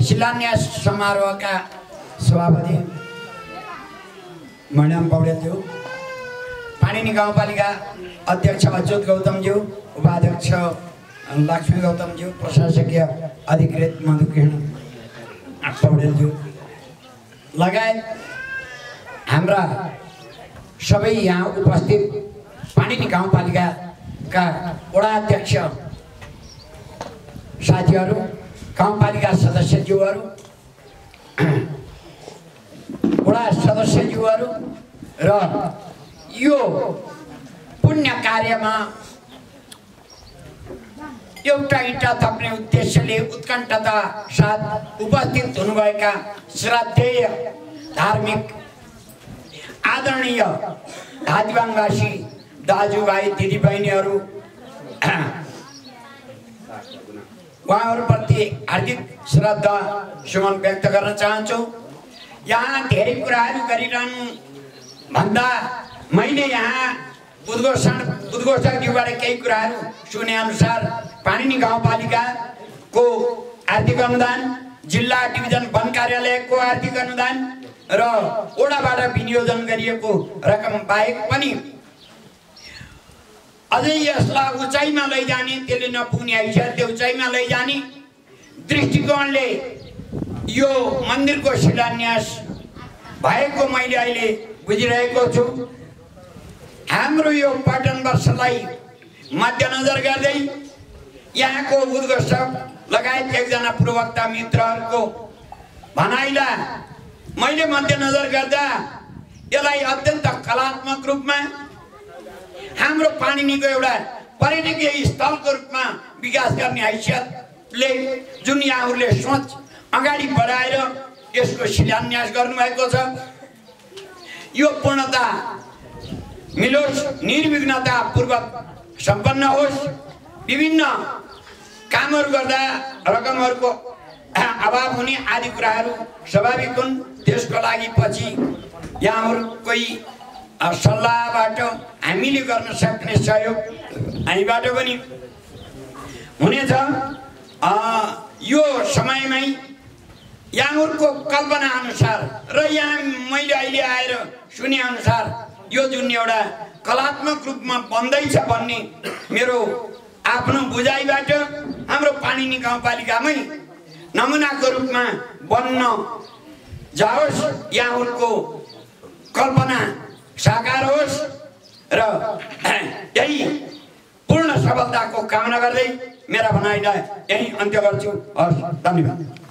शिलान्यास समारोहका सभापति मणिराम पौडेलज्यू, पाणिनी गाउँपालिका अध्यक्ष अच्युत गौतमज्यू, उपाध्यक्ष लक्ष्मी गौतमज्यू, प्रशासकीय अधिकृत मधुकिरण पौडेलज्यू लगायत हाम्रा सबै यहाँ उपस्थित पाणिनी गाउँपालिकाका वडा अध्यक्ष साथीहरू, गाउँपालिका सदस्यज्यूहरू, वडा सदस्यज्यूहरू र यो पुण्य कार्यमा एउटा इँटा थप्ने उद्देश्यले उत्कण्ठता साथ उपस्थित हुनुभएका श्रद्धेय धार्मिक आदरणीय दादिवाङवासी दाजुभाइ दिदीबहिनीहरू, उहाँहरूप्रति हार्दिक श्रद्धा सुमन व्यक्त गर्न चाहन्छु। यहाँ धेरै कुराहरू गरिरहनु भन्दा मैले यहाँ उद्घोषकज्यूबाट केही कुराहरू सुने अनुसार पाणिनी गाउँपालिकाको आर्थिक अनुदान, जिल्ला डिभिजन वन कार्यालयको आर्थिक अनुदान र ओडाबाट विनियोजन गरिएको रकम बाहेक पनि अझै यसलाई उचाइमा लैजाने, त्यसले नपुग्ने हैसियत त्यो उचाइमा लैजाने दृष्टिकोणले यो मन्दिरको शिलान्यास भएको मैले अहिले बुझिरहेको छु। हाम्रो यो पर्यटन वर्षलाई मध्यनजर गर्दै यहाँको उद्घोषक लगायत एकजना प्रवक्ता मित्रहरूको भनाइलाई मैले मध्यनजर गर्दा यसलाई अत्यन्त कलात्मक रूपमा हाम्रो पाणिनीको एउटा पर्यटकीय स्थलको रूपमा विकास गर्ने हैसियतले जुन यहाँहरूले सोच अगाडि बढाएर यसको शिलान्यास गर्नुभएको छ, यो पूर्णता मिलोस्, निर्विघ्नता पूर्वक सम्पन्न होस्। विभिन्न कामहरू गर्दा रकमहरूको अभाव हुने आदि कुराहरू स्वाभाविक हुन्। त्यसको लागि पछि यहाँहरूकै सल्लाहबाट हामीले गर्न सक्ने सहयोग हामीबाट पनि हुनेछ। यो समयमै यहाँहरूको कल्पना अनुसार र यहाँ मैले अहिले आएर सुने अनुसार यो जुन एउटा कलात्मक रूपमा बन्दैछ भन्ने मेरो आफ्नो बुझाइबाट हाम्रो पाणिनी गाउँपालिकामै नमुनाको रूपमा बन्न जाओस्, यहाँहरूको कल्पना साकार होस् र यही पूर्ण सफलताको कामना गर्दै मेरा भनाइलाई यही अन्त्य गर्छु। हस्, धन्यवाद।